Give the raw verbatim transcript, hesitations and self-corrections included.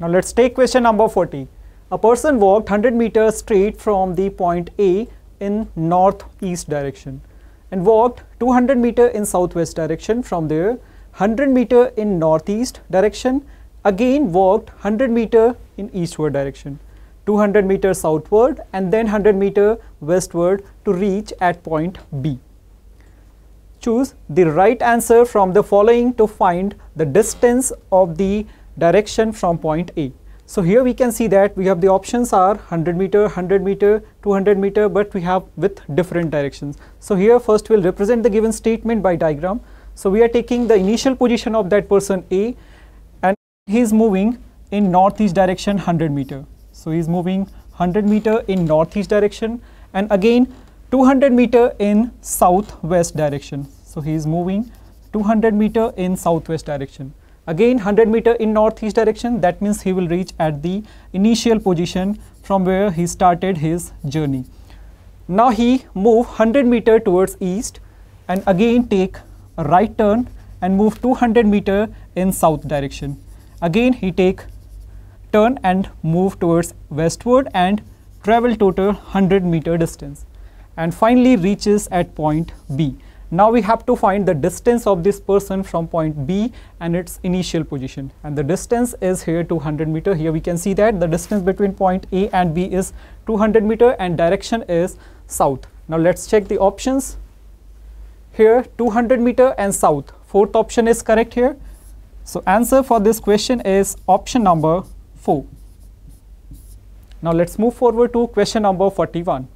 Now let's take question number forty. A person walked one hundred meters straight from the point A in northeast direction and walked two hundred meters in southwest direction. From there, one hundred meters in northeast direction, again walked one hundred meters in eastward direction, two hundred meters southward, and then one hundred meters westward to reach at point B. Choose the right answer from the following to find the distance of the direction from point A. So here we can see that we have the options are one hundred meter, one hundred meter, two hundred meter, but we have with different directions. So here first we'll represent the given statement by diagram. So we are taking the initial position of that person A, and he is moving in northeast direction one hundred meter. So he is moving one hundred meter in northeast direction, and again two hundred meter in southwest direction. So he is moving two hundred meter in southwest direction. Again one hundred meter in northeast direction, that means he will reach at the initial position from where he started his journey. Now he move one hundred meter towards east and again take a right turn and move two hundred meter in south direction. Again he take turn and move towards westward and travel total one hundred meter distance, and finally reaches at point B. Now we have to find the distance of this person from point B and its initial position, and the distance is here two hundred meter. Here we can see that the distance between point A and B is two hundred meter and direction is south. Now let's check the options. Here two hundred meter and south, fourth option is correct here. So answer for this question is option number four. Now let's move forward to question number forty-one.